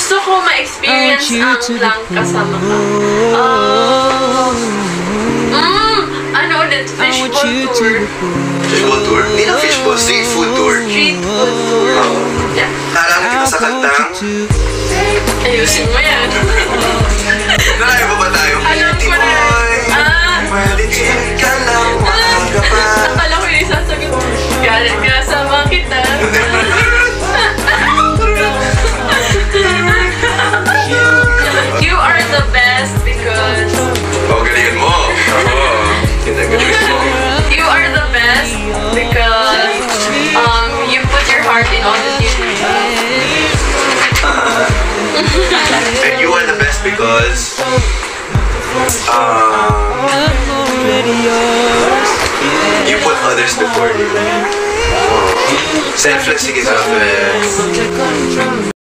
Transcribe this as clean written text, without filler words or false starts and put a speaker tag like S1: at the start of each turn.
S1: Gusto ko ma-experience ang lang kasama ka. Ano ulit? Fishbowl tour.
S2: Fishbowl tour? Hindi lang fishbowl, street food tour.
S1: Street food tour. Yeah.
S2: Naalala kita sa kantang.
S1: Ayusin mo yan.
S2: Nalayo ba tayo?
S1: Alam ko na.
S2: Maligid ka lang, maaga pa.
S1: Akala ko yung isasagot. Galit ka sama kita. You are the best because
S2: Oh, galingan mo. Oo. Kinagaling mo.
S1: you are the best because you put your heart in all that you do.
S2: And you are the best because you put others before you. Selfless, sige, selfless.